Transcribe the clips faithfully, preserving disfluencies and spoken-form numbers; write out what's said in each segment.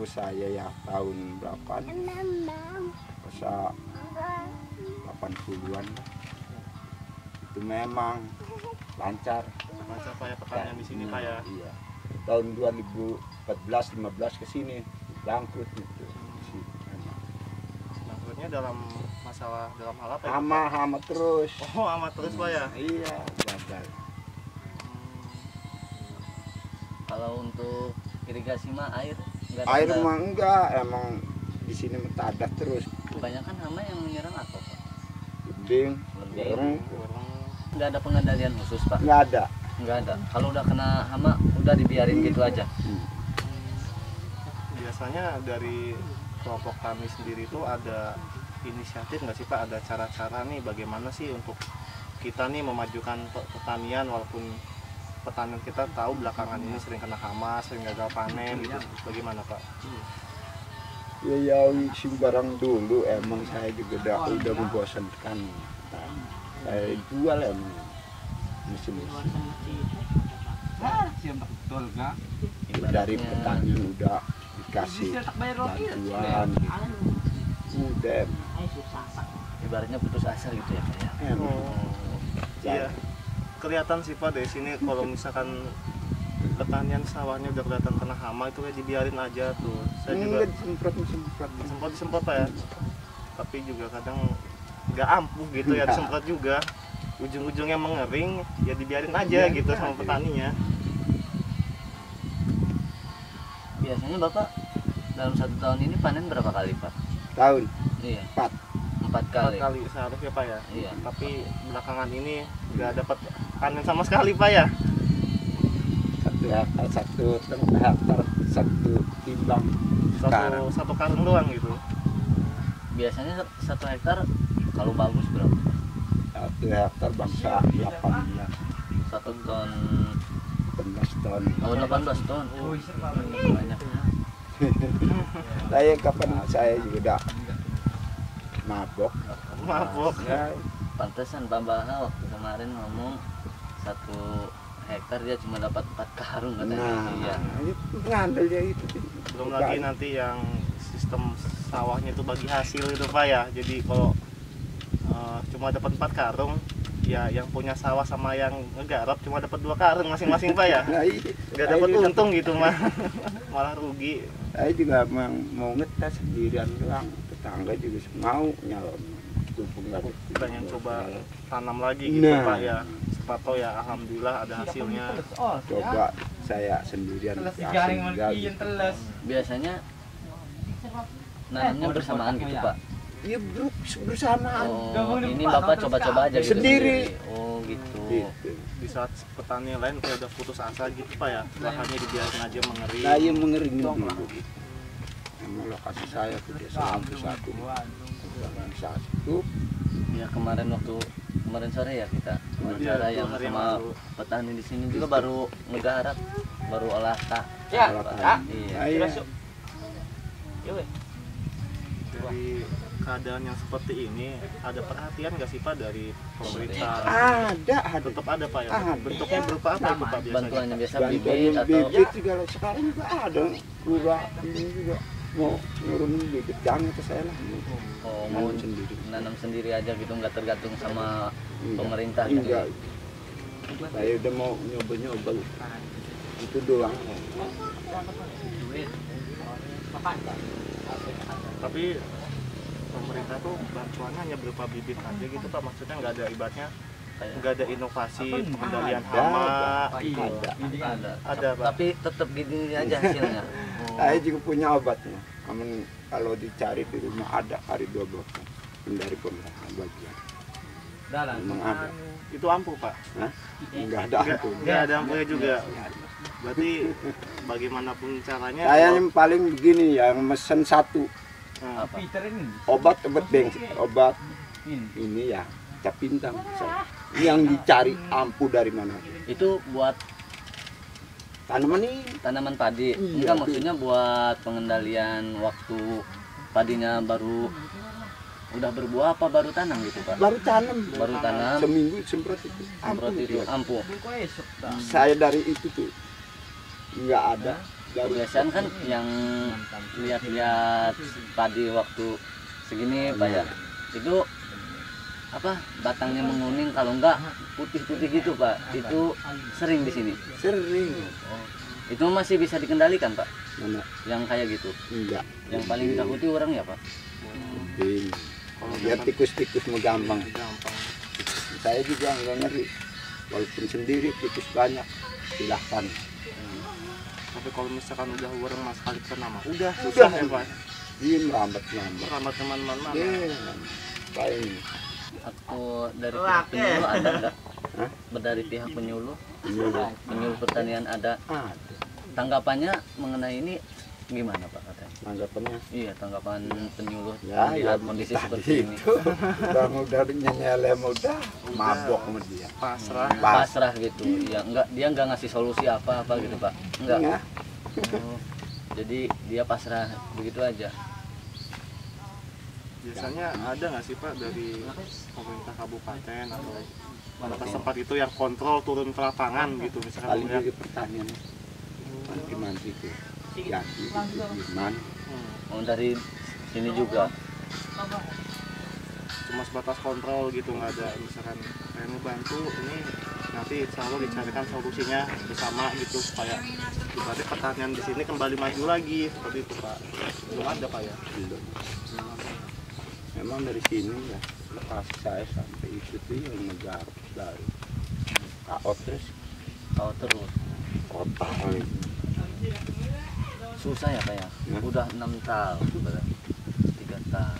setahu saya ya tahun berapa? Masa delapan puluhan lah. Itu memang lancar. Lancar Pak ya pertanian di sini Pak ya. Iya. Tahun dua ribu empat belas lima belas ke sini bangkrut gitu. Bangkrutnya dalam masalah dalam hal apa ya? Hama, hama terus. Oh, hama terus Pak ya. Iya, gagal. Kalau untuk irigasi mah air enggak Air mah enggak, emang di sini mentadak terus. Kebanyakan hama yang menyerang apa Pak? Lebing, Lebing. Enggak ada pengendalian khusus Pak? enggak ada. Enggak ada. Kalau udah kena hama udah dibiarin gitu aja. Biasanya dari kelompok kami sendiri itu ada inisiatif nggak sih Pak? Ada cara-cara nih bagaimana sih untuk kita nih memajukan pertanian walaupun petani kita tahu belakangan ini sering kena hama, sering gagal panen gitu. Bagaimana Pak? Ya ya sembarang dulu emang saya juga udah udah membosankan. Saya jual emang mesin-mesin. Dari petani udah dikasih bantuan gitu. Udah Ibaratnya putus asa gitu ya Pak ya. emang. Oh, iya. Kelihatan sih Pak dari sini kalau misalkan pertanian sawahnya udah kelihatan kena hama itu kayak dibiarin aja tuh. Saya juga Enggak disemprot disemprot. sempat disemprot Pak ya. Tapi juga kadang nggak ampuh gitu ya disemprot juga. Ujung-ujungnya mengering ya dibiarin aja gitu sama petaninya. Biasanya Bapak dalam satu tahun ini panen berapa kali Pak? Tahun Iya. empat. Empat Empat kali. kali seharusnya Pak ya. Iya. Tapi belakangan ini nggak dapat panen sama sekali Pak ya. Satu hektar satu setengah hektar satu timbang Satu sekarang. satu karung doang gitu. Biasanya satu hektar kalau bagus berapa? Satu hektar bangsa delapan belas Satu ton. delapan belas ton. Oh delapan belas ton. Oh, banyak. Saya kapan saya juga udah mabok. Mabok. Ya, Pantesan Pak Bahal waktu kemarin ngomong satu hektar dia cuma dapat empat karung katanya. nah, Iya. itu ngandel ya itu. Belum lagi nanti yang sistem sawahnya itu bagi hasil itu Pak ya. Jadi kalau uh, cuma dapat empat karung, ya yang punya sawah sama yang ngegarap cuma dapat dua karung masing-masing Pak ya. Nah, iya. Nggak Saya dapat juga- untung gitu mah, malah rugi. Saya juga mau, mau ngetes sendirian doang. Tetangga juga mau nyalon. Pengen coba tanam lagi gitu Nah. Pak ya. Siapa tahu ya alhamdulillah ada hasilnya. Coba saya sendirian hasil enggak. Biasanya nanamnya bersamaan gitu Pak. Iya bro, bersamaan. Oh, ini Bapak coba-coba aja gitu Sendiri. Oh gitu. Gitu. Di saat petani yang lain kayak udah putus asa gitu Pak ya. Lahannya dibiarin aja mengering. Saya mengering dulu. Emang lokasi saya tuh desa Lampu satu. Organisasi itu Ya kemarin waktu kemarin sore ya kita wawancara Iya, yang dua hari yang sama lalu. petani di sini juga baru ngegarap, baru olah tak. Ya, Olah tak. ya. Iya. Iya. Dari keadaan yang seperti ini ada perhatian nggak sih Pak dari pemerintah? Ada, ada. Tetap ada Pak ya. Ada. Bentuknya berupa apa itu Pak biasanya? Bantuannya biasa Bantuan bibit atau bibit juga sekarang juga ada. Lurah ini juga mau nurunin bibit jangan ke saya lah. oh, mau Nanam sendiri. nanam sendiri aja gitu, nggak tergantung sama Enggak. pemerintah gitu. Enggak. Saya udah mau nyoba-nyoba. Itu doang. Tapi pemerintah tuh bantuannya hanya berupa bibit aja gitu Pak. Maksudnya nggak ada ibaratnya nggak ada inovasi pengendalian Ada, hama ada. gitu. Ada. Ada, Pak. Tapi tetap gini aja hasilnya. Oh. Saya juga punya obatnya. Namun kalau dicari di rumah ada hari dua belas dari pemerintah bagian. Memang ada. Itu ampuh Pak. Hah? Enggak ada Nggak, ampun. nggak ada ampuhnya juga. Berarti bagaimanapun caranya. Saya yang paling begini yang mesen satu Nah, Apa? obat obat bensin obat ini ya cap bintang saya. Yang dicari ampuh dari mana? Itu buat Tanaman ini tanaman padi. Iya, Enggak, Bu. maksudnya buat pengendalian waktu padinya baru udah berbuah apa baru tanam gitu Pak? baru tanam. Baru tanam, Seminggu semprot itu. semprot Ampuh itu dia. ampuh. Saya dari itu tuh nggak ada dari kebiasaan kan yang lihat-lihat padi waktu segini Pak ya, itu apa batangnya menguning, kalau enggak putih-putih gitu Pak, itu sering di sini. sering. Oh, itu masih bisa dikendalikan Pak? Mana? Yang kayak gitu? Enggak. Yang paling ditakuti orang ya Pak? Bin. Biar tikus-tikus mau gampang. gampang. Saya juga enggak ngeri. Walaupun sendiri tikus banyak, silahkan. Tapi kalau misalkan udah orang mas kali kena mah udah Udah. susah ya Pak. Iya, lambat-lambat. Sama teman-teman mana? Iya. Paling Atau dari pihak penyuluh ada enggak? Hah? Dari pihak penyuluh, menyuruh. penyuluh pertanian ada. Ada. Tanggapannya mengenai ini gimana Pak katanya? Tanggapannya. Iya, tanggapan penyuluh Ya, melihat ya kondisi tadi seperti ini. itu. Udah udah nyelem udah mabok sama dia. Pasrah. Pas. Pasrah gitu. Ya enggak, dia enggak ngasih solusi apa-apa gitu Pak. Enggak. Enggak. Oh, jadi dia pasrah begitu aja. Biasanya ada nggak sih Pak dari pemerintah kabupaten atau mana tempat itu yang kontrol turun ke lapangan gitu misalkan Paling melihat dari pertanian. Manti-manti itu. Jadi gimana? hmm, Oh, dari sini juga. cuma sebatas kontrol gitu nggak ada misalkan kayak ini bantu ini nanti selalu dicarikan solusinya bersama gitu supaya berarti pertanian di sini kembali maju lagi seperti itu Pak. Belum ada Pak ya. Belum. Memang dari sini ya lepas saya sampai itu tuh yang negara dari K O terus Kau terus kota itu. susah ya Pak ya. Ya. Udah enam tahun berarti. tiga tahun.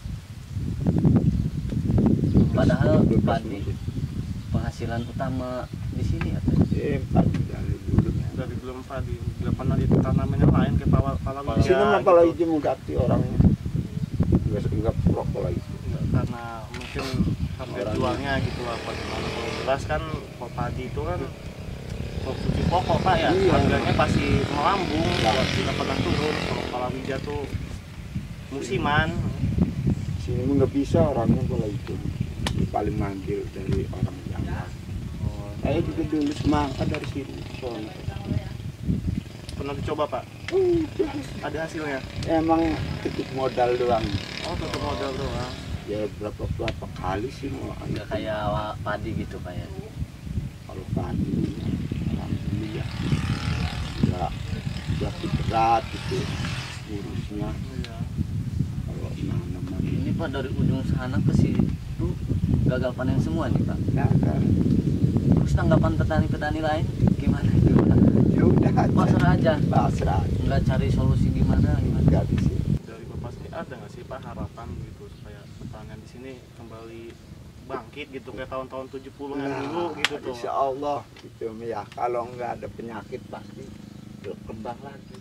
Padahal padi penghasilan utama di sini ya Pak. Eh, padi dari dulu. Dari belum padi belum pernah ditanamin yang lain kayak pala pala Di sini mah kalau itu mau ganti orangnya. Enggak enggak prok kalau itu. karena mungkin harga Orangnya. jualnya gitu lah Pak. Kalau jelas kan kalau padi itu kan konsumsi pokok Pak ya, Iya. harganya pasti melambung, Nah. kalau tidak pernah turun. Kalau palawija tuh musiman. Di sini mah nggak bisa orangnya kalau itu. Dia paling mandil dari orang Jawa. Oh, Saya juga dulu semangka dari sini. Soalnya. pernah dicoba Pak? Udah. Ada hasilnya? Emang cukup modal doang. Oh, tutup modal doang. Ya berapa berapa kali sih mau Enggak kayak wa- padi gitu Pak ya. kalau padi alhamdulillah nggak berarti berat gitu urusnya. Iya. Kalau nanam Ini Pak dari ujung sana ke situ gagal panen semua nih Pak. ya kan Terus tanggapan petani-petani lain gimana itu Pak? ya udah aja Pasrah aja, pasrah nggak cari solusi gimana gimana. nggak bisa. Dari Bapak sendiri ada nggak sih Pak harapan gitu supaya pertanian di sini kembali bangkit gitu kayak tahun-tahun tujuh puluhan Nah, dulu gitu tuh. insya Allah gitu ya kalau nggak ada penyakit pasti berkembang lagi.